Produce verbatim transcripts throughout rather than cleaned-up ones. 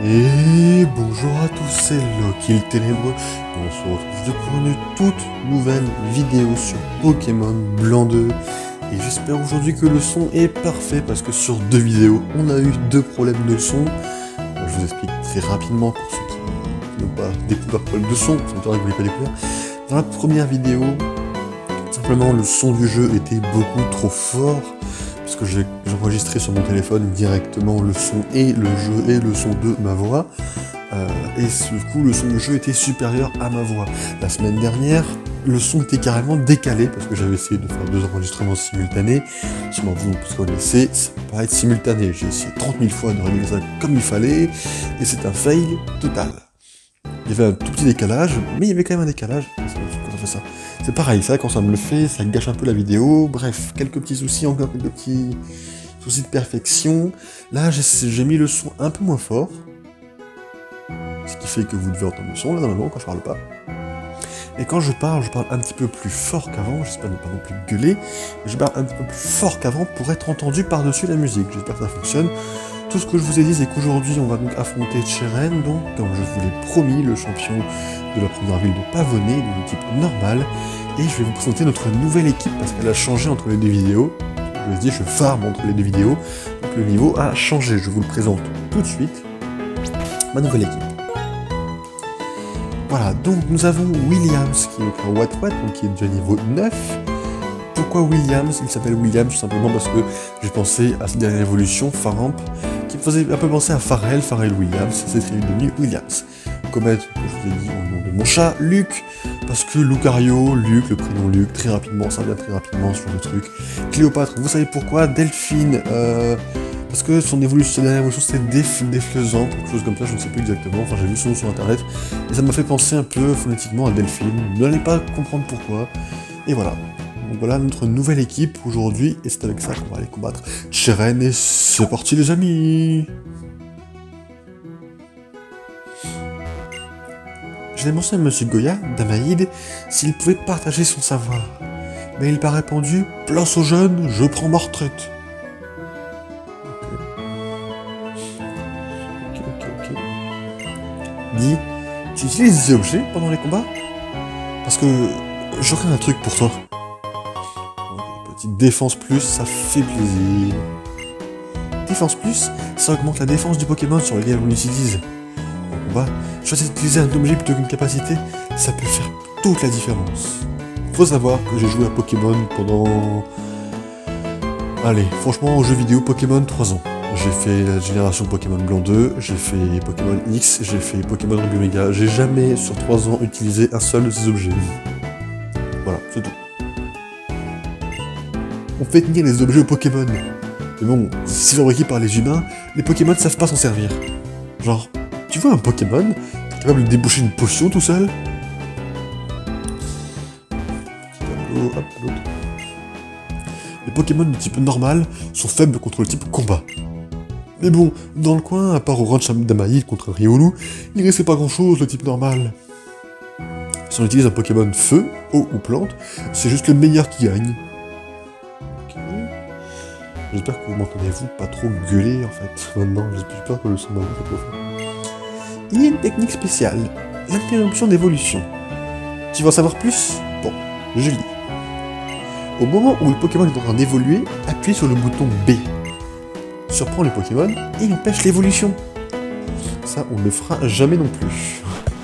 Et bonjour à tous, c'est Loki le Ténébreux, et on se retrouve aujourd'hui pour une toute nouvelle vidéo sur Pokémon Blanc deux. Et j'espère aujourd'hui que le son est parfait, parce que sur deux vidéos, on a eu deux problèmes de son. Je vous explique très rapidement pour ceux qui n'ont pas découvert le problème de son, c'est vrai que vous ne l'avez pas découvert. Dans la première vidéo, simplement le son du jeu était beaucoup trop fort, parce que j'ai enregistré sur mon téléphone directement le son et le jeu et le son de ma voix, euh, et du coup le son du jeu était supérieur à ma voix. La semaine dernière, le son était carrément décalé, parce que j'avais essayé de faire deux enregistrements simultanés. Sûrement vous vous connaissez, ça peut pas être simultané, j'ai essayé trente mille fois de régler ça comme il fallait, et c'est un fail total. Il y avait un tout petit décalage, mais il y avait quand même un décalage, quand on fait ça. C'est pareil, ça quand ça me le fait, ça gâche un peu la vidéo, bref, quelques petits soucis, encore quelques petits soucis de perfection. Là, j'ai mis le son un peu moins fort, ce qui fait que vous devez entendre le son, là, normalement, quand je parle pas. Et quand je parle, je parle un petit peu plus fort qu'avant, j'espère ne pas non plus gueuler, mais je parle un petit peu plus fort qu'avant pour être entendu par-dessus la musique, j'espère que ça fonctionne. Tout ce que je vous ai dit, c'est qu'aujourd'hui, on va donc affronter Cheren, donc, comme je vous l'ai promis, le champion de la première ville de Pavonnet, de l'équipe normale, et je vais vous présenter notre nouvelle équipe, parce qu'elle a changé entre les deux vidéos. Je vous ai dit, je farm entre les deux vidéos, donc le niveau a changé. Je vous le présente tout de suite, ma nouvelle équipe. Voilà, donc nous avons Williams, qui est un Wat-Wat, donc qui est déjà niveau neuf. Pourquoi Williams? Il s'appelle Williams tout simplement parce que j'ai pensé à cette dernière évolution, Faramp, qui me faisait un peu penser à Pharrell, Pharrell Williams, c'est devenu Williams. Comet, que je vous ai dit au nom de mon chat, Luc, parce que Lucario, Luc, le prénom Luc, très rapidement, ça vient très rapidement sur le truc. Cléopâtre, vous savez pourquoi? Delphine, euh, parce que son évolution, sa dernière évolution c'était déflaisant, quelque chose comme ça, je ne sais plus exactement, enfin j'ai vu son nom sur internet, et ça m'a fait penser un peu phonétiquement à Delphine, vous n'allez pas comprendre pourquoi, et voilà. Donc voilà notre nouvelle équipe aujourd'hui, et c'est avec ça qu'on va aller combattre Cheren, et c'est parti les amis. J'ai demandé à Monsieur Goya, d'Amaïd, s'il pouvait partager son savoir. Mais il m'a répondu, place aux jeunes, je prends ma retraite. Ok, ok, ok, ok. Dis, tu utilises des objets pendant les combats? Parce que j'aurais un truc pour toi. Petite défense plus, ça fait plaisir. Défense plus, ça augmente la défense du Pokémon sur lequel on l'utilise. En combat, choisir d'utiliser un objet plutôt qu'une capacité, ça peut faire toute la différence. Faut savoir que j'ai joué à Pokémon pendant... Allez, franchement, aux jeux vidéo Pokémon, trois ans. J'ai fait la génération Pokémon Blanc deux, j'ai fait Pokémon X, j'ai fait Pokémon Ruby Omega. J'ai jamais, sur trois ans, utilisé un seul de ces objets. Voilà, c'est tout. On fait tenir les objets aux Pokémon. Mais bon, si fabriqués par les humains, les Pokémon ne savent pas s'en servir. Genre, tu vois un Pokémon capable de déboucher une potion tout seul? Petit tableau, hop, l'autre. Les Pokémon de type normal sont faibles contre le type combat. Mais bon, dans le coin, à part au ranch d'Amaïd contre un Riolu, il ne restait pas grand chose le type normal. Si on utilise un Pokémon feu, eau ou plante, c'est juste le meilleur qui gagne. J'espère que vous m'entendez vous pas trop gueuler en fait. Maintenant, j'espère que le son m'a fait trop fort. Il y a une technique spéciale, l'interruption d'évolution. Tu veux en savoir plus? Bon, je lis. Au moment où le Pokémon est en train d'évoluer, appuyez sur le bouton B. Surprend le Pokémon et empêche l'évolution. Ça, on ne le fera jamais non plus.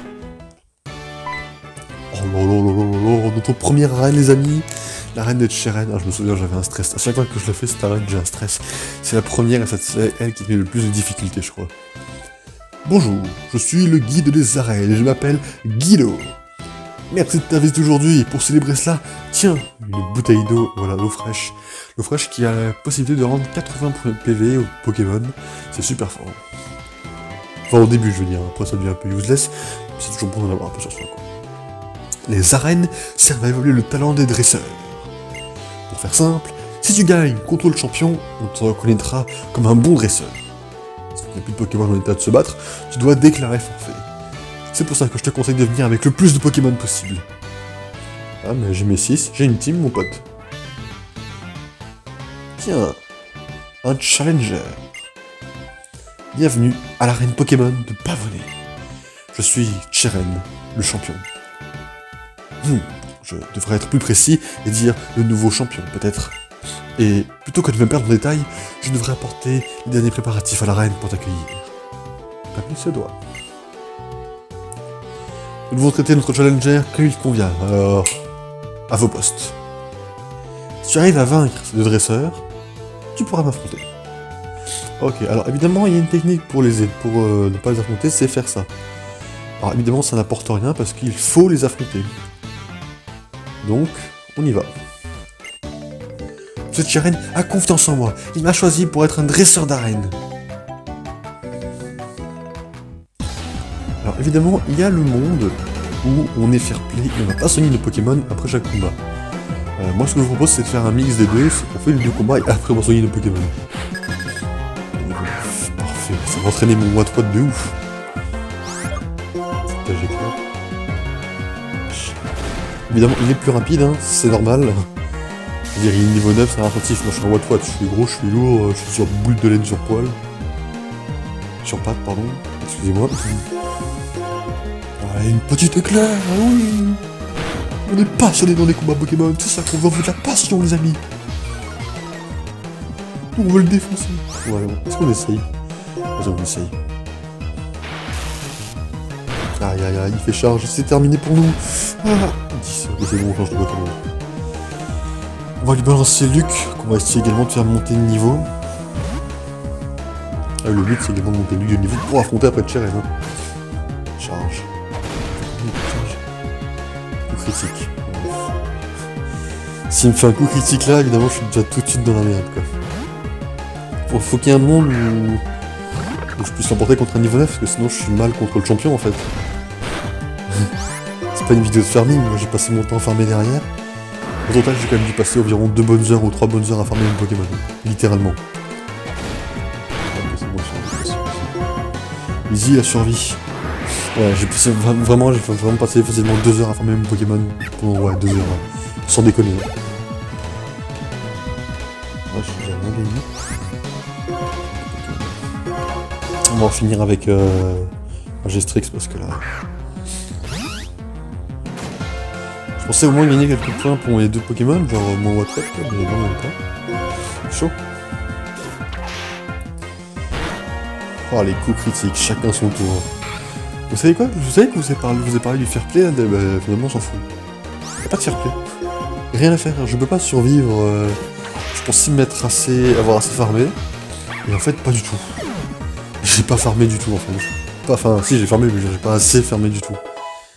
Oh là là là là là, notre première arène les amis. La reine de Cheren, ah, je me souviens, j'avais un stress. À chaque fois que je le fais, cette arène, j'ai un stress. C'est la première et c'est elle qui met le plus de difficultés, je crois. Bonjour, je suis le guide des arènes et je m'appelle Guido. Merci de ta visite aujourd'hui. Pour célébrer cela, tiens, une bouteille d'eau, voilà, l'eau fraîche. L'eau fraîche qui a la possibilité de rendre quatre-vingts P V au Pokémon. C'est super fort. Enfin, au début, je veux dire. Après, ça devient un peu useless. C'est toujours bon d'en avoir un peu sur soi, quoi. Les arènes servent à évoluer le talent des dresseurs. Pour faire simple, si tu gagnes contre le champion, on te reconnaîtra comme un bon dresseur. Si tu n'as plus de Pokémon en état de se battre, tu dois déclarer forfait. C'est pour ça que je te conseille de venir avec le plus de Pokémon possible. Ah mais j'ai mes six, j'ai une team mon pote. Tiens, un challenger. Bienvenue à l'arène Pokémon de Pavonet. Je suis Cheren, le champion. Hmm, je devrais être plus précis et dire le nouveau champion, peut-être. Et plutôt que de me perdre en détail, je devrais apporter les derniers préparatifs à l'arène pour t'accueillir. Comme il se doit. Nous devons traiter notre challenger comme il convient, alors à vos postes. Si tu arrives à vaincre ces deux dresseurs, tu pourras m'affronter. Ok, alors évidemment il y a une technique pour les pour euh, ne pas les affronter, c'est faire ça. Alors évidemment ça n'apporte rien parce qu'il faut les affronter. Donc, on y va. Ce Cheren a confiance en moi, il m'a choisi pour être un dresseur d'arène. Alors évidemment, il y a le monde où on est fair play et on va pas soigner nos Pokémon après chaque combat. Euh, moi ce que je vous propose c'est de faire un mix des deux, c'est qu'on fait les deux combats et après on va soigner nos Pokémon. Parfait, ça va entraîner mon Watt-Watt de ouf. Évidemment il est plus rapide, hein, c'est normal. Je veux dire, il est niveau neuf, c'est un attentif, moi je suis un Watt-Watt, je suis gros, je suis lourd, je suis sur boule de laine sur poil. Sur patte, pardon, excusez-moi. Ah, une petite éclair, ah oui. On est passionné dans les combats Pokémon, c'est ça qu'on veut, on veut de la passion les amis. On veut le défoncer. Voilà, est-ce qu'on essaye? Vas-y, on essaye. Aïe aïe aïe, il fait charge, c'est terminé pour nous. Ah, dix, c'est bon, on change de Pokémon. On va lui balancer Luc, qu'on va essayer également de faire monter de niveau. Ah, le but c'est également de monter Luc de niveau pour affronter après Cheren. Hein. Charge. Coup critique. S'il me fait un coup critique là, évidemment je suis déjà tout de suite dans la merde quoi. Faut, faut qu'il y ait un monde où... où je puisse l'emporter contre un niveau neuf, parce que sinon je suis mal contre le champion en fait. C'est pas une vidéo de farming, moi j'ai passé mon temps à farmer derrière. Au total j'ai quand même dû passer environ deux bonnes heures ou trois bonnes heures à farmer mon Pokémon, littéralement. Easy la survie. Ouais, j'ai passé vraiment, j'ai vraiment passé facilement deux heures à farmer mon Pokémon. Pendant ouais, deux heures, hein. Sans déconner. Ouais, j'ai rien gagné. On va en finir avec euh, Gestrix parce que là... Je pensais au moins gagner quelques points pour les deux Pokémon, genre mon Watt-Watt, mais non, même pas. Chaud. Oh, les coups critiques, chacun son tour. Vous savez quoi? Vous savez que je vous ai parlé, vous ai parlé du fair play, bah, finalement on s'en fout. Y'a pas de fair play. Rien à faire, je peux pas survivre. Euh, je pensais me mettre assez, avoir assez farmé. Et en fait, pas du tout. J'ai pas farmé du tout en fait. Pas, enfin, si j'ai farmé, mais j'ai pas assez farmé du tout.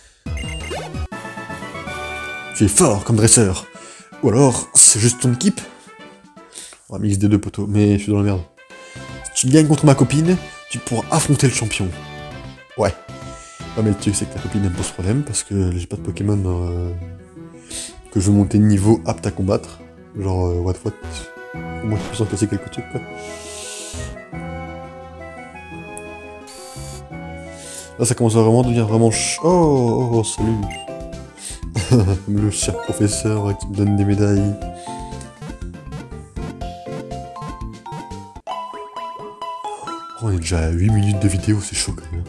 Tu es fort comme dresseur. Ou alors, c'est juste ton équipe. On va mixer des deux poteaux, mais je suis dans la merde. Si tu gagnes contre ma copine, tu pourras affronter le champion. Ouais. Ouais, mais le truc, c'est que ta copine elle me pose problème, parce que j'ai pas de Pokémon euh, que je veux monter de niveau apte à combattre. Genre, euh, what what. Au moins, tu peux s'en casser quelques trucs, quoi. Là, ça commence à vraiment devenir vraiment ch... Oh, oh, oh, salut. Le cher professeur qui me donne des médailles. Oh, on est déjà à huit minutes de vidéo, c'est chaud quand même.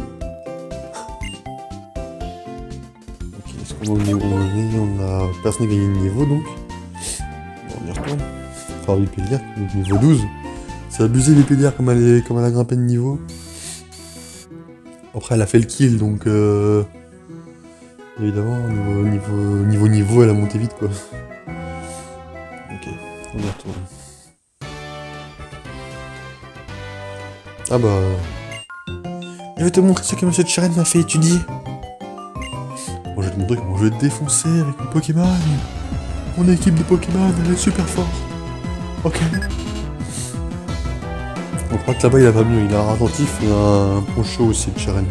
Ok, est-ce qu'on en est où on est? On a... Personne n'a gagné de niveau donc. Bon, on y retourne. Enfin, l'épédière, niveau douze. C'est abusé l'épédière comme elle est... comme elle a grimpé de niveau. Après elle a fait le kill donc euh... évidemment niveau niveau niveau niveau elle a monté vite quoi. Ok, on y retourne. Ah bah... Je vais te montrer ce que monsieur Cheren m'a fait étudier. Bon, je vais te montrer comment je vais te défoncer avec mon Pokémon. Mon équipe de Pokémon elle est super forte. Ok. On croit que là-bas il a pas mieux, il a un attentif et un poncho aussi de Cheren.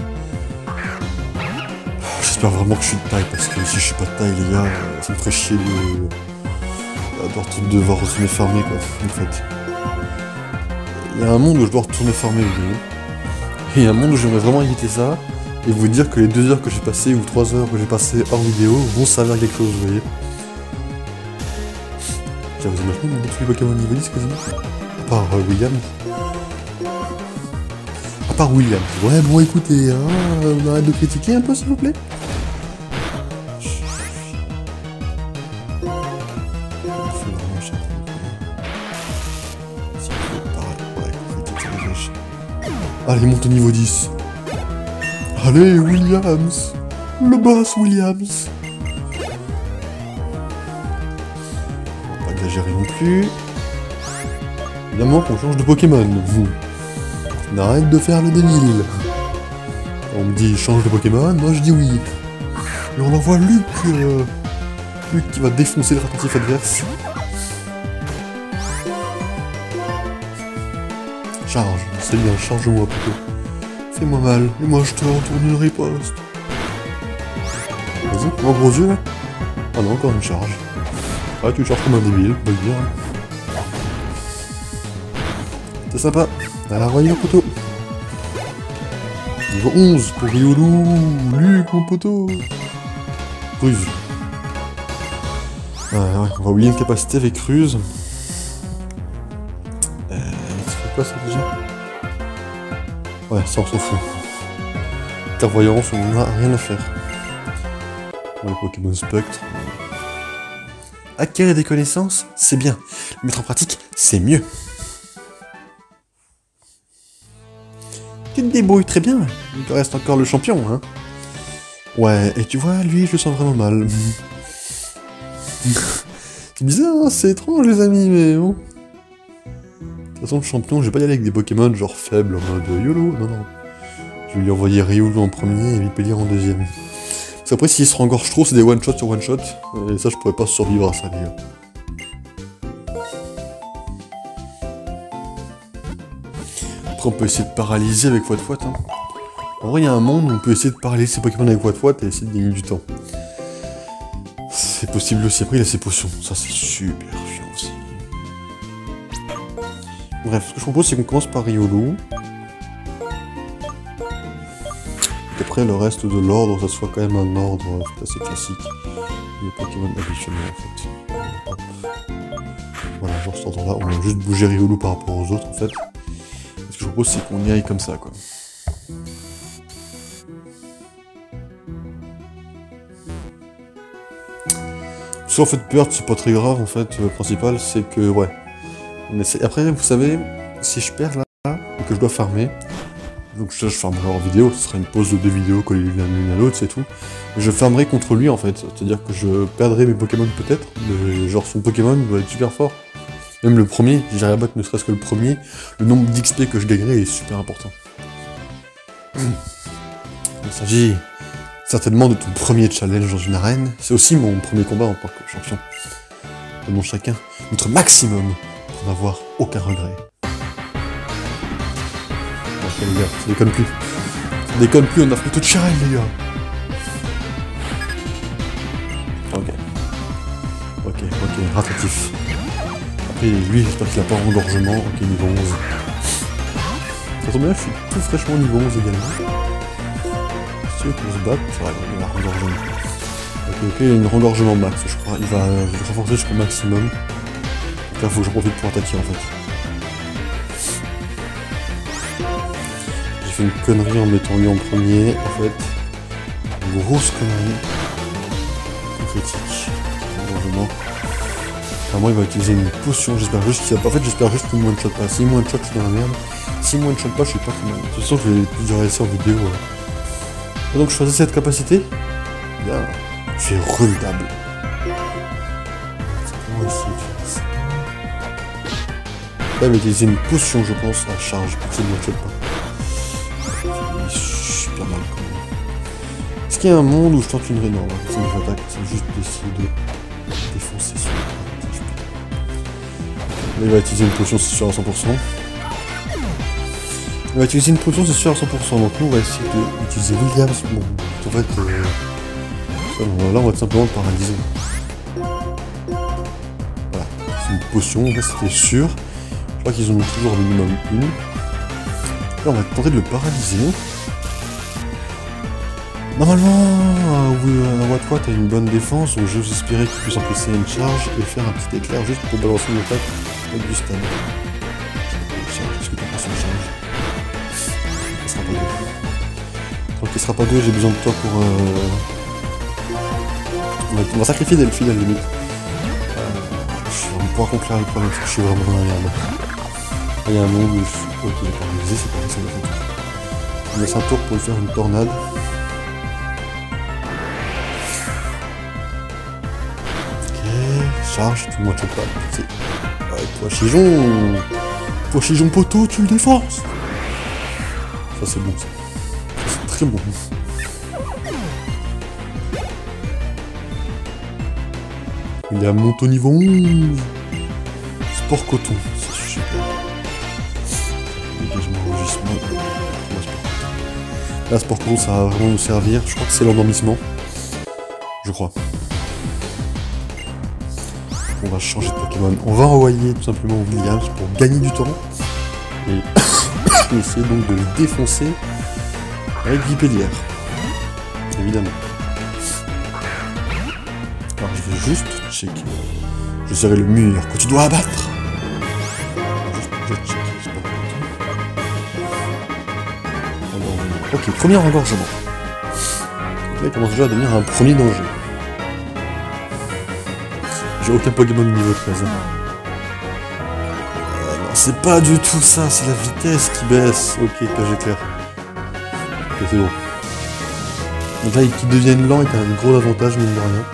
J'espère vraiment que je suis de taille, parce que si je suis pas de taille les gars, ça me ferait chier de... de devoir retourner farmer quoi, en fait. Il y a un monde où je dois retourner farmer, vous voyez. Et il y a un monde où j'aimerais vraiment éviter ça, et vous dire que les deux heures que j'ai passées, ou trois heures que j'ai passées hors vidéo, vont servir à quelque chose, vous voyez. Tiens, vous imaginez mon tous les Pokémon niveau dix quasiment? À part euh, William. part William. Ouais, bon, écoutez, hein, on arrête de critiquer un peu, s'il vous plaît. Allez, monte au niveau dix. Allez, Williams. Le boss Williams. On va pas exagérer non plus. Évidemment qu'on change de Pokémon. On arrête de faire le débile. On me dit change de Pokémon, moi je dis oui. Et on envoie Luc. Euh, Luc qui va défoncer le rapatif adverse. Charge, c'est bien, charge-moi plutôt. Fais-moi mal, et moi je te retourne une riposte. Vas-y, mon gros yeux là. Ah non, encore une charge. Ah, tu charges comme un débile, on va le dire. C'est sympa. À la royale poteau. Niveau onze pour Riolu. Luc, mon poteau. Ruse. Ah, ouais, on va oublier une capacité avec Ruse. Euh, c'est quoi ça déjà? Ouais, ça on s'en fout. Clairvoyance, on n'a rien à faire. Bon, le Pokémon Spectre. Acquérir des connaissances, c'est bien. Le mettre en pratique, c'est mieux. Tu te débrouilles très bien. Il te reste encore le champion, hein. Ouais, et tu vois, lui, je le sens vraiment mal. C'est bizarre, hein, c'est étrange, les amis, mais bon. De toute façon, le champion, je vais pas y aller avec des Pokémon genre faibles, en mode YOLO, non, non. Je vais lui envoyer Riolu en premier et Vipellier en deuxième. Parce qu'après, s'il se rengorge trop, c'est des one-shot sur one-shot. Et ça, je pourrais pas survivre à ça, les gars. Après, on peut essayer de paralyser avec Fouat-Fouat. Hein. En vrai, il y a un monde où on peut essayer de paralyser ses Pokémon avec Fouat-Fouat et essayer de gagner du temps. C'est possible aussi. Après, il a ses potions. Ça, c'est super chiant aussi. Bref, ce que je propose, c'est qu'on commence par Riolu. Après, le reste de l'ordre, ça soit quand même un ordre assez classique. Les Pokémon habituellement, en fait. Hop. Voilà, genre cet ordre-là, on va juste bouger Riolu par rapport aux autres, en fait. Ce que je propose, c'est qu'on y aille comme ça, quoi. Si en fait perdre, c'est pas très grave, en fait. Le principal, c'est que, ouais. On essaie... Après, vous savez, si je perds là, et que je dois farmer, donc ça, je farmerai hors vidéo, ce sera une pause de deux vidéos collées l'une à l'autre, c'est tout. Et je farmerai contre lui, en fait. C'est-à-dire que je perdrai mes Pokémon peut-être, mais genre son Pokémon doit être super fort. Même le premier, si j'arrive à battre ne serait-ce que le premier, le nombre d'X P que je gagnerai est super important. Il s'agit certainement de ton premier challenge dans une arène. C'est aussi mon premier combat en tant que champion. Donnons chacun notre maximum pour n'avoir aucun regret. Ok les gars, ça déconne plus. Ça déconne plus, on a fait toute charelle les gars. Ok. Ok, ok, rattratif. Après lui, j'espère qu'il a pas un engorgement. Ok, niveau onze. Ça tombe bien, je suis tout fraîchement niveau onze également. Si tu veux qu'on se batte, ouais, il a un rengorgement. Ok, ok, il y a une rengorgement max, je crois. Il va renforcer jusqu'au maximum. Donc là, il faut que j'en profite pour attaquer en fait. J'ai fait une connerie en mettant lui en premier, en fait. Une grosse connerie. Critique. Rengorgement. Apparemment, il va utiliser une potion, j'espère juste qu'il va pas. En fait, j'espère juste qu'il me one-shot pas. S'il me one-shot, je suis dans la merde. S'il me one-shot pas, je sais pas comment. De toute façon, je vais plus dire ça en vidéo. Ouais. Et donc, je choisis cette capacité. Bien. Tu es redoutable. Comment essayer de faire ça? Là, il va utiliser une potion, je pense, à charge, pour qu'il ne one-shot pas. Il est super mal quand même. Est-ce qu'il y a un monde où je tente une rénorme? C'est une attaque, c'est juste d'essayer de défoncer sur le. Là, il va utiliser une potion, c'est sûr à cent pour cent. Il va utiliser une potion, c'est sûr à cent pour cent. Donc nous, on va essayer d'utiliser Williams. Bon, en fait, euh, ça, bon, là, on va tout simplement le paralyser. Voilà, c'est une potion, là, c'était sûr. Je crois qu'ils en ont toujours un minimum une. Là, on va tenter de le paralyser. Normalement, euh, un Watt-Watt a une bonne défense, donc j'ose espérer qu'il puisse encaisser une charge et faire un petit éclair juste pour balancer une attaque avec du stun. Charge, est-ce que tu penses une charge? Donc il sera pas deux, j'ai besoin de toi pour... Euh... On, va, on va sacrifier Delphine à la limite. Euh, on va pouvoir conclure le problème parce que je suis vraiment dans la merde. Il y a un monde où je suis... Ok, d'accord, je c'est pas ça le fait. On laisse un tour pour lui faire une tornade. Ok, charge, tout le monde choque pas. Ouais, Pois-Chichon. Pois-Chichon poteau, tu le défonces. Ça c'est bon ça. C'est très bon. Il est à monte au niveau onze. Sport coton, c'est super. Dégagement, enregistrement. Là, sport coton, ça va vraiment nous servir. Je crois que c'est l'endormissement. Je crois. On va changer de Pokémon. On va envoyer tout simplement Williams pour gagner du temps. Et essayer donc de le défoncer avec Vipélière. Évidemment. Alors je vais juste checker. Je serai le mur que tu dois abattre. Juste checker, c'est pas bon. Ok, premier engorgement. Là il commence déjà à devenir un premier danger. J'ai aucun Pokémon niveau treize. Euh, non, c'est pas du tout ça, c'est la vitesse qui baisse. Ok, K G clair. Ok, c'est bon. Donc là, qu'ils deviennent lents est un gros avantage, mine de rien.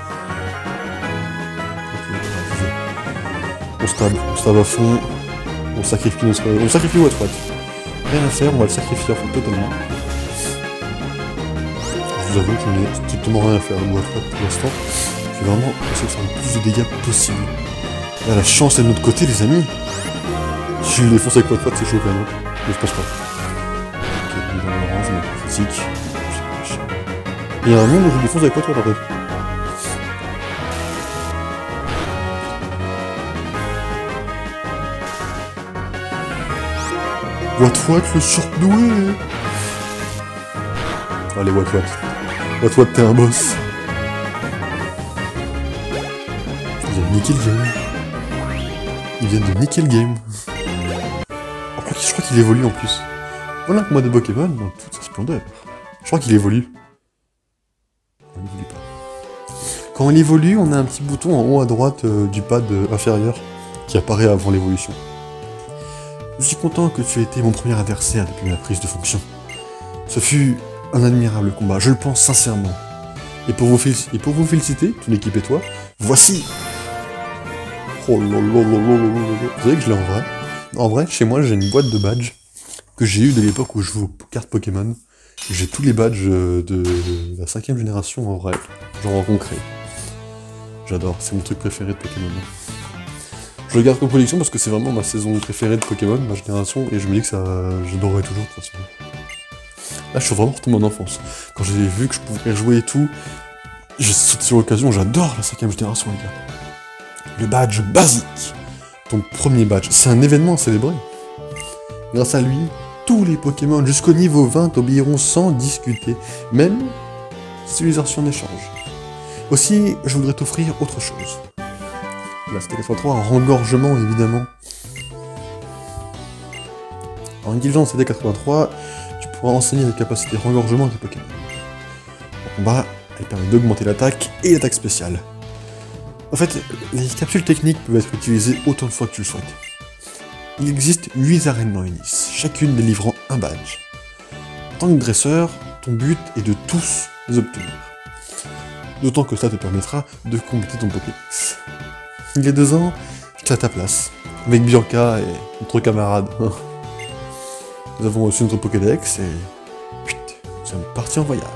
On stab, on stab à fond, on sacrifie notre... On sacrifie Watford. Rien à faire, on va le sacrifier en fait totalement. Je vous avoue qu'il n'y a strictement rien à faire avec Watford pour l'instant. Je vais vraiment essayer de faire le plus de dégâts possible. Là, la chance est de notre côté, les amis. Si je le défonce avec Watford, c'est chaud quand même. Mais je pense pas. Ok, il est dans l'orange, mais critique. Il y a un monde où je le défonce avec Watford en fait. Watford le surdoué. Allez Watford. Watford t'es un boss. Il vient de niquer le game. Il vient de niquer le game. Oh, je crois qu'il évolue en plus. Voilà que moi de Pokémon dans toute sa splendeur. Je crois qu'il évolue. Il évolue pas. Quand il évolue, on a un petit bouton en haut à droite euh, du pad euh, inférieur qui apparaît avant l'évolution. Je suis content que tu aies été mon premier adversaire depuis ma prise de fonction. Ce fut un admirable combat, je le pense sincèrement. Et pour vous, et pour vous féliciter, toute l'équipe et toi, voici... Oh lololololololol. Vous savez que je l'ai en vrai. En vrai, chez moi, j'ai une boîte de badges que j'ai eu de l'époque où je joue aux cartes Pokémon. J'ai tous les badges de la cinquième génération en vrai, genre en concret. J'adore, c'est mon truc préféré de Pokémon. Je le garde comme collection parce que c'est vraiment ma saison préférée de Pokémon, ma génération, et je me dis que ça, j'adorerai toujours de toute façon. Là, je suis vraiment retombé en enfance. Quand j'ai vu que je pouvais jouer et tout, j'ai sauté sur l'occasion, j'adore la cinquième génération, les gars. Le badge basique. Ton premier badge, c'est un événement à célébrer. Grâce à lui, tous les Pokémon jusqu'au niveau vingt obéiront sans discuter, même si les versions d'échange. Aussi, je voudrais t'offrir autre chose. La C T quatre-vingt-trois en rengorgement, évidemment. En utilisant C T quatre-vingt-trois, tu pourras enseigner les capacités rengorgement à tes Pokémon. En combat, elle permet d'augmenter l'attaque et l'attaque spéciale. En fait, les capsules techniques peuvent être utilisées autant de fois que tu le souhaites. Il existe huit arènes dans Unis, chacune délivrant un badge. En tant que dresseur, ton but est de tous les obtenir. D'autant que ça te permettra de compléter ton Pokédex. Il y a deux ans, j'étais à ta place, avec Bianca et notre camarade. Nous avons reçu notre Pokédex et... Putain, nous sommes partis en voyage.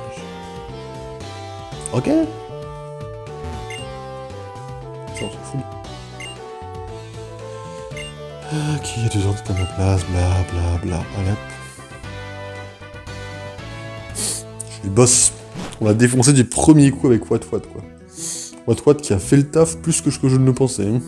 Ok? Ça, on s'en fout. Ok, il y a deux ans, t'étais à ma place, bla bla bla, allez hop. Je suis le boss. On l'a défoncé du premier coup avec Watford, quoi. Watford qui a fait le taf plus que ce que je ne le pensais. Hein.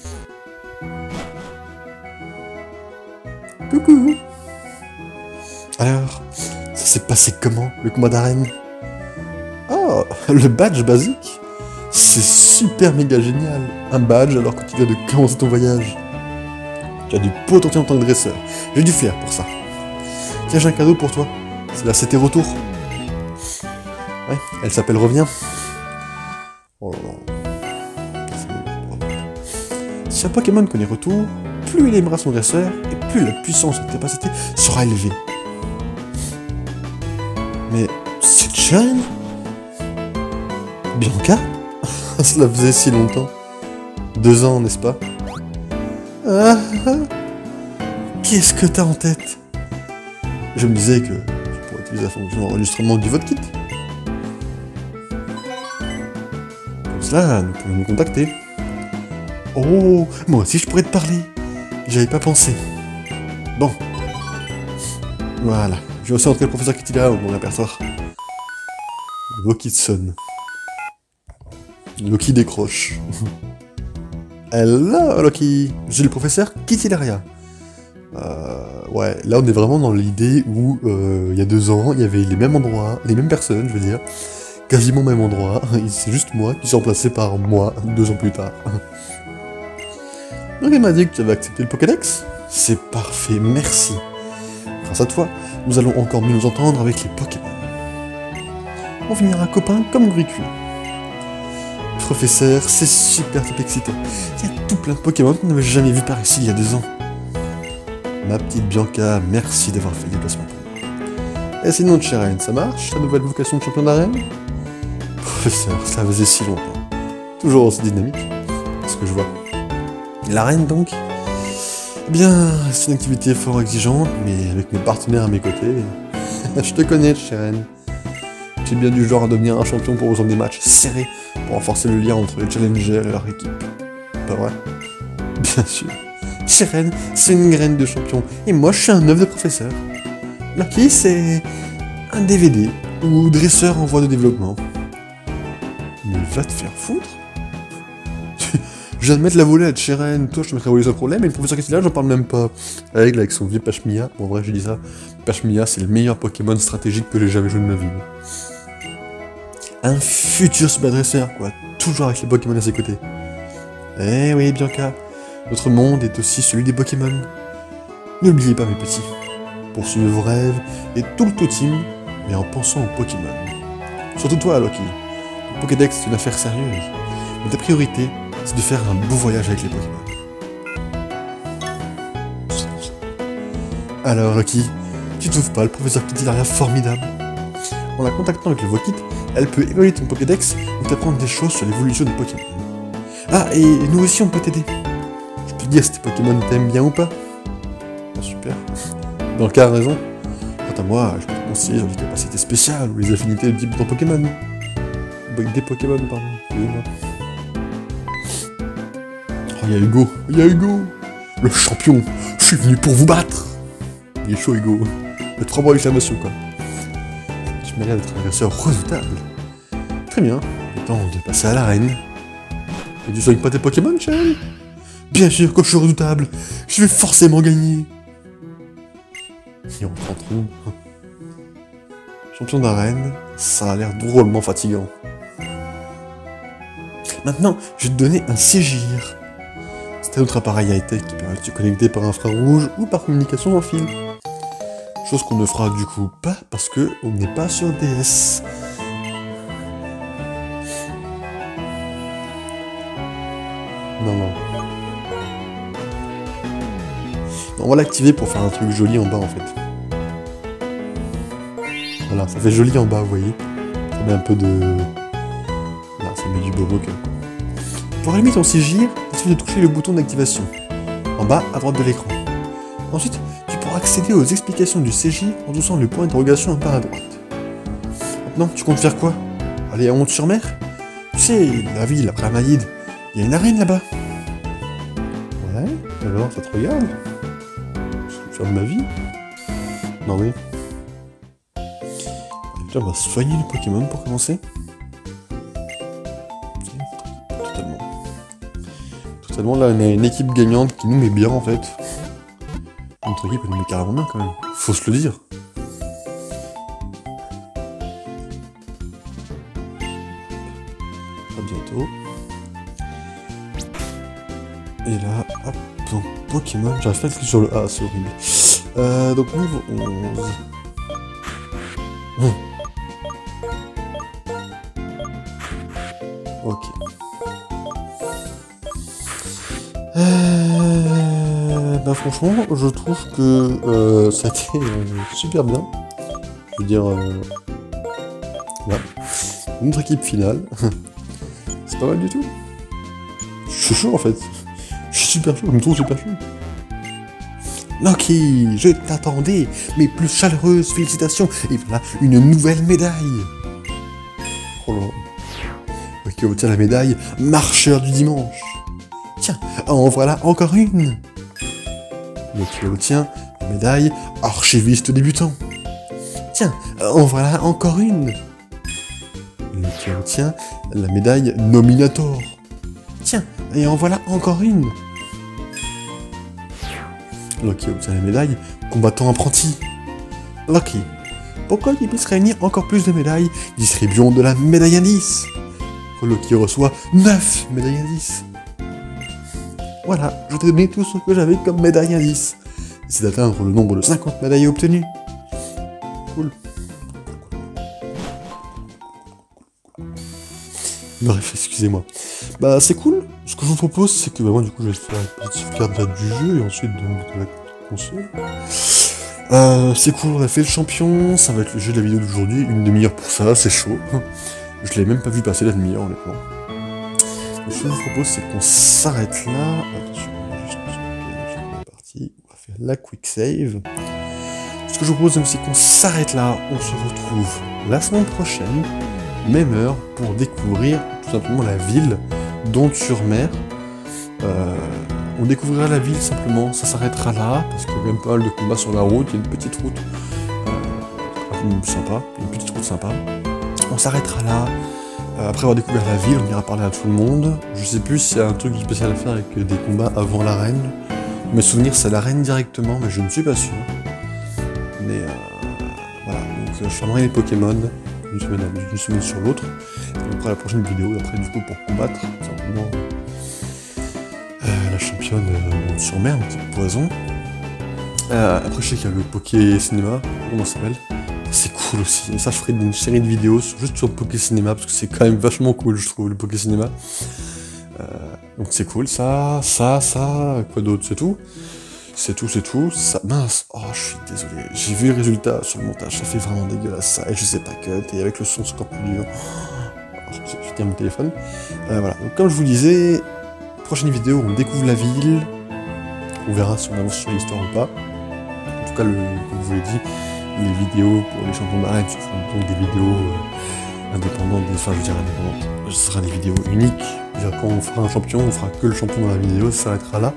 Coucou. Alors, ça s'est passé comment, le combat d'arène? Oh, le badge basique. C'est super méga génial. Un badge alors que tu viens de commencer ton voyage. Tu as du potentiel en tant que dresseur. J'ai du flair pour ça. Tiens, j'ai un cadeau pour toi. C'est la C T Retour. Ouais, elle s'appelle Reviens. Oh là là. Si un Pokémon connaît retour, plus il aimera son dresseur, et plus la puissance et la capacité sera élevée. Mais c'est Chen? Bianca? Cela faisait si longtemps. Deux ans, n'est-ce pas? Ah, ah. Qu'est-ce que t'as en tête? Je me disais que je pourrais utiliser la fonction d'enregistrement du vote kit. Comme cela, nous pouvons nous contacter. Oh, moi aussi je pourrais te parler. J'y avais pas pensé. Bon. Voilà. Je vais aussi entrer le professeur Kitila au mon répertoire. Le vote kit sonne. Loki décroche. Hello Loki, je suis le professeur Kitilaria. Euh, ouais, là on est vraiment dans l'idée où euh, il y a deux ans, il y avait les mêmes endroits, les mêmes personnes, je veux dire, quasiment au même endroit. C'est juste moi qui suis remplacé par moi deux ans plus tard. Donc elle m'a dit que tu avais accepté le Pokédex. C'est parfait, merci. Grâce à toi, nous allons encore mieux nous entendre avec les Pokémon. On finira copains comme Gricu. Professeur, c'est super top excitant. Il y a tout plein de Pokémon qu'on n'avait jamais vu par ici il y a deux ans. Ma petite Bianca, merci d'avoir fait le déplacement pour moi. Et sinon, Cheren, ça marche, ta nouvelle vocation de champion d'arène? Professeur, ça faisait si longtemps. Toujours aussi dynamique, ce que je vois. L'arène donc? Eh bien, c'est une activité fort exigeante, mais avec mes partenaires à mes côtés... Je te connais, Cheren. Tu es bien du genre à devenir un champion pour rejoindre des matchs serrés, pour renforcer le lien entre les challengers et leur équipe. Pas vrai? Bien sûr. Cheren, c'est une graine de champion, et moi je suis un œuf de professeur. Lucky, c'est un D V D, ou dresseur en voie de développement. Mais va te faire foutre. Je viens de mettre la volée à Cheren, toi je te mettrais la volée sans problème, et le professeur Kitila, j'en parle même pas. Avec, avec son vieux Pashmia, bon en vrai j'ai dit ça, Pashmia c'est le meilleur Pokémon stratégique que j'ai jamais joué de ma vie. Un futur super dresseur, quoi, toujours avec les Pokémon à ses côtés. Eh oui, Bianca, notre monde est aussi celui des Pokémon. N'oubliez pas, mes petits, poursuivez vos rêves et tout le team, mais en pensant aux Pokémon. Surtout toi, Loki. Le Pokédex, c'est une affaire sérieuse, mais ta priorité, c'est de faire un beau voyage avec les Pokémon. Alors, Loki, tu trouves pas le professeur Kitilaria formidable? En la contactant avec le Vokit, elle peut évaluer ton Pokédex et t'apprendre des choses sur l'évolution des Pokémon. Ah, et nous aussi on peut t'aider. Je peux te dire si tes Pokémon t'aiment bien ou pas. Oh, super. Dans le cas a raison. Quant à moi, je peux te conseiller sur les capacités spéciales ou les affinités de type de ton Pokémon. Des Pokémon, pardon. Excusez-moi. Oh, il y a Hugo. Il y a Hugo. Le champion. Je suis venu pour vous battre. Il est chaud, Hugo. Il y a trois mots d'exclamation, quoi. Tu m'as l'air d'être un agresseur redoutable. Très bien. Il est temps de passer à l'arène. Et tu soignes pas tes Pokémon, Cheren? Bien sûr que je suis redoutable. Je vais forcément gagner. Et on rentre entre nous. Champion d'arène, ça a l'air drôlement fatigant. Maintenant, je vais te donner un Ségir. C'est un autre appareil high-tech qui permet de se connecter par infrarouge ou par communication sans fil. Chose qu'on ne fera du coup pas parce que on n'est pas sur D S. Non, non. On va l'activer pour faire un truc joli en bas en fait. Voilà, ça fait joli en bas, vous voyez. Ça met un peu de... Là, ça met du bobo cœur. Pour allumer ton Ségir, il suffit de toucher le bouton d'activation. En bas, à droite de l'écran. Ensuite, tu pourras accéder aux explications du Ségir en touchant le point d'interrogation en bas à droite. Maintenant, tu comptes faire quoi? Aller à Honte-sur-Mer? Tu sais, la ville après Amaïd, il y a une arène là-bas. Ouais, alors ça te regarde? Je vais faire de ma vie? Non oui. Déjà, on va soigner les Pokémon pour commencer. Totalement. Totalement, là, on a une équipe gagnante qui nous met bien en fait. Notre équipe, elle nous met carrément bien quand même. Faut se le dire. À bientôt. Et là, hop, donc Pokémon. J'arrive pas à cliquer sur le A, c'est horrible. Euh, donc niveau onze. Hum. Ok. Euh, bah franchement, je trouve que euh, ça a été euh, super bien. Je veux dire, euh, voilà. Notre équipe finale, c'est pas mal du tout. Je suis chaud en fait. Je suis super chaud, je me trouve super chaud. Loki, je t'attendais, mes plus chaleureuses félicitations, et voilà une nouvelle médaille. Oh là. Loki obtient la médaille marcheur du dimanche. Tiens, en voilà encore une. Loki obtient la médaille archiviste débutant. Tiens, en voilà encore une. Loki obtient la médaille nominator. Tiens, et en voilà encore une. Loki obtient la médaille combattant apprenti. Loki, pourquoi qu'il puisse réunir encore plus de médailles, distribuons de la médaille indice. Loki reçoit neuf médailles indice. Voilà, je t'ai donné tout ce que j'avais comme médaille indice. C'est d'atteindre le nombre de cinquante médailles obtenues. Cool. Bref, excusez-moi. Bah c'est cool. Ce que je vous propose, c'est que bah, moi du coup je vais faire une petite sauvegarde du jeu et ensuite donc de la console. Euh, c'est cool, on a fait le champion, ça va être le jeu de la vidéo d'aujourd'hui, une demi-heure pour ça, c'est chaud. Je l'ai même pas vu passer la demi-heure honnêtement. Donc, ce que je vous propose, c'est qu'on s'arrête là. Attention, on va juste la partie, on va faire la quick save. Ce que je vous propose, c'est qu'on s'arrête là, on se retrouve la semaine prochaine, même heure, pour découvrir tout simplement la ville d'Ont-sur-Mer. Euh, on découvrira la ville simplement, ça s'arrêtera là, parce qu'il y a quand même pas mal de combats sur la route, il y a une petite route euh, sympa, une petite route sympa. On s'arrêtera là, euh, après avoir découvert la ville, on ira parler à tout le monde. Je sais plus s'il y a un truc spécial à faire avec des combats avant l'arène. Mes souvenirs c'est l'arène directement, mais je ne suis pas sûr. Mais euh, voilà, donc je formerai les Pokémon d'une semaine, d'une semaine sur l'autre. Et après la prochaine vidéo, après du coup pour combattre, simplement euh, la championne euh, sur mer, un petit poison. Euh, après je sais qu'il y a le Poké Cinéma, comment ça s'appelle? C'est cool aussi, et ça je ferai une série de vidéos juste sur le Poké Cinéma, parce que c'est quand même vachement cool je trouve le Poké Cinéma. Euh, donc c'est cool, ça, ça, ça, quoi d'autre, c'est tout. C'est tout, c'est tout, ça, mince, oh je suis désolé, j'ai vu le résultat sur le montage, ça fait vraiment dégueulasse ça, et je sais pas cut, et avec le son c'est encore plus dur. Oh, je tiens mon téléphone. Euh, voilà, donc comme je vous disais, prochaine vidéo, on découvre la ville, on verra si on avance sur l'histoire ou pas. En tout cas, le, comme je vous l'ai dit, les vidéos pour les champions d'arène, ce seront donc des vidéos euh, indépendantes, des, enfin je veux dire indépendantes, ce sera des vidéos uniques. C'est-à-dire quand on fera un champion, on fera que le champion dans la vidéo, ça s'arrêtera là.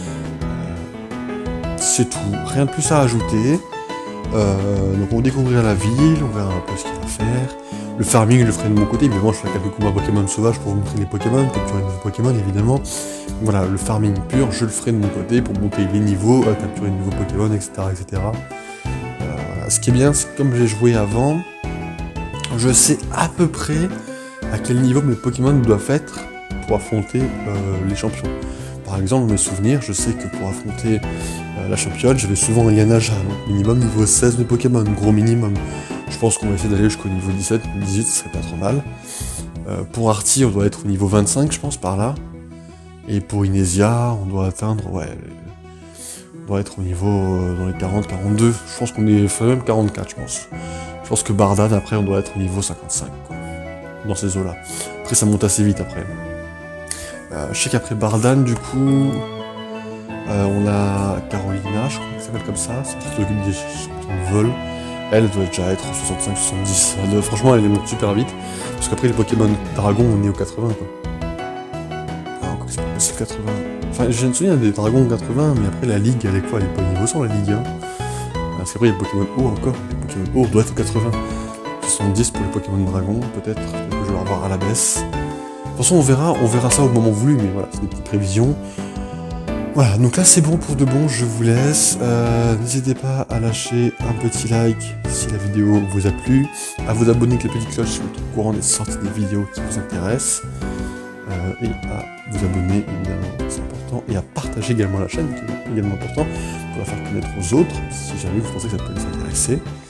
Euh, c'est tout, rien de plus à ajouter. Euh, donc on découvrira la ville, on verra un peu ce qu'il y a à faire. Le farming, je le ferai de mon côté, évidemment je ferai quelques combats Pokémon sauvages pour vous montrer les Pokémon, capturer de nouveaux Pokémon évidemment. Voilà, le farming pur, je le ferai de mon côté pour monter les niveaux, euh, capturer de nouveaux Pokémon, et cetera et cetera. Ce qui est bien, c'est que comme j'ai joué avant, je sais à peu près à quel niveau mes Pokémon doivent être pour affronter euh, les champions. Par exemple, mes souvenirs, je sais que pour affronter euh, la championne, j'avais souvent Yana, donc minimum niveau seize de Pokémon, gros minimum. Je pense qu'on va essayer d'aller jusqu'au niveau dix-sept, dix-huit, ce serait pas trop mal. Euh, pour Artie, on doit être au niveau vingt-cinq, je pense, par là. Et pour Inésia, on doit atteindre, ouais... On doit être au niveau euh, dans les quarante, quarante-deux, je pense qu'on est fait même quarante-quatre, je pense. Je pense que Bardan, après, on doit être au niveau cinquante-cinq, quoi, dans ces eaux-là. Après, ça monte assez vite, après. Euh, je sais qu'après Bardan, du coup, euh, on a Carolina, je crois qu'elle s'appelle comme ça, c'est qui s'occupe des champions de vol. Elle doit déjà être soixante-cinq, soixante-dix. Doit, franchement, elle monte super vite, parce qu'après, les Pokémon Dragon, on est au quatre-vingts, quoi. Ah, encore que c'est pas possible, quatre-vingts. Enfin, je me souviens des dragons quatre-vingts, mais après la ligue, elle est quoi? Elle est pas au niveau cent la ligue, hein. Parce qu'après, il y a le Pokémon O encore. Les Pokémon O doit être au quatre-vingts. soixante-dix pour les Pokémon dragon, peut-être. Peut-être que je vais revoir à la baisse. De toute façon, on verra, on verra ça au moment voulu, mais voilà, c'est des petites prévisions. Voilà, donc là, c'est bon pour de bon, je vous laisse. Euh, N'hésitez pas à lâcher un petit like si la vidéo vous a plu, à vous abonner avec la petite cloche si vous êtes au courant des sorties des vidéos qui vous intéressent. Euh, et à vous abonner, évidemment, c'est important, et à partager également la chaîne, qui est également important, pour la faire connaître aux autres, si jamais vous pensez que ça peut les intéresser.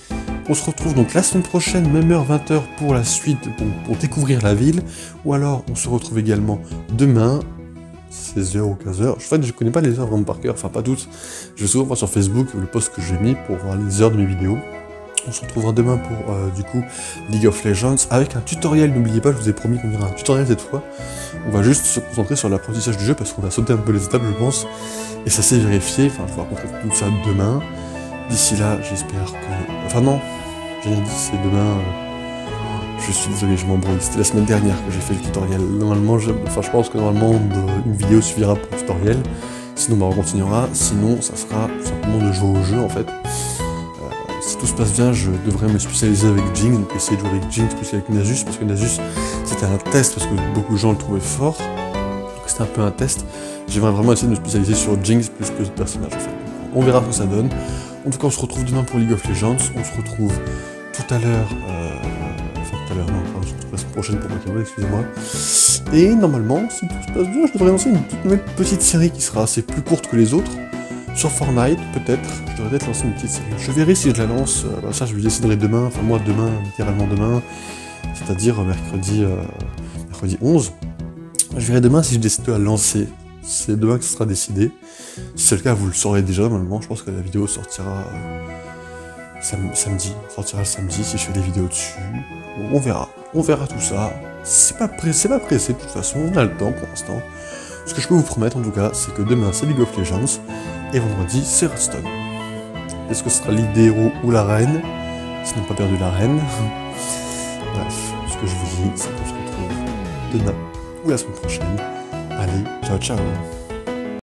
On se retrouve donc la semaine prochaine, même heure, vingt heures, pour la suite, pour, pour découvrir la ville. Ou alors, on se retrouve également demain, seize heures ou quinze heures. En fait, je connais pas les heures vraiment par cœur, enfin pas toutes. Je vais souvent voir sur Facebook le post que j'ai mis pour voir les heures de mes vidéos. On se retrouvera demain pour, euh, du coup, League of Legends, avec un tutoriel. N'oubliez pas, je vous ai promis qu'on ira un tutoriel cette fois. On va juste se concentrer sur l'apprentissage du jeu, parce qu'on a sauté un peu les étapes, je pense. Et ça s'est vérifié, enfin, je vais raconter tout ça demain. D'ici là, j'espère que... Enfin non, j'ai rien dit, c'est demain... Euh... Je suis désolé, je m'embrouille. C'était la semaine dernière que j'ai fait le tutoriel. Normalement, je... Enfin, je pense que normalement, une vidéo suffira pour le tutoriel. Sinon, bah, on continuera. Sinon, ça sera tout simplement de jouer au jeu, en fait. Si tout se passe bien, je devrais me spécialiser avec Jinx, donc essayer de jouer avec Jinx plus qu'avec Nasus, parce que Nasus c'était un test, parce que beaucoup de gens le trouvaient fort, donc c'était un peu un test. J'aimerais vraiment essayer de me spécialiser sur Jinx plus que d'autres personnages en fait. On verra ce que ça donne. En tout cas, on se retrouve demain pour League of Legends, on se retrouve tout à l'heure, euh... enfin tout à l'heure, non, enfin, on se retrouve la semaine prochaine pour Pokémon, excusez-moi. Et normalement, si tout se passe bien, je devrais lancer une toute nouvelle petite série qui sera assez plus courte que les autres. Sur Fortnite, peut-être, je devrais peut-être lancer une petite série. Je verrai si je la lance, euh, bah ça je déciderai demain, enfin moi demain, littéralement demain, c'est-à-dire mercredi, euh, mercredi onze. Je verrai demain si je décide de la lancer. C'est demain que ce sera décidé. Si c'est le cas, vous le saurez déjà normalement. Je pense que la vidéo sortira euh, sam samedi. Sortira le samedi si je fais des vidéos dessus. Donc, on verra. On verra tout ça. C'est pas, pré pas pressé de toute façon, on a le temps pour l'instant. Ce que je peux vous promettre en tout cas, c'est que demain c'est League of Legends. Et vendredi, c'est Hearthstone. Est-ce que ce sera l'île des héros ou la reine? S'ils n'ont pas perdu la reine. Bref, ce que je vous dis, c'est qu'on se retrouve demain ou la semaine prochaine. Allez, ciao ciao.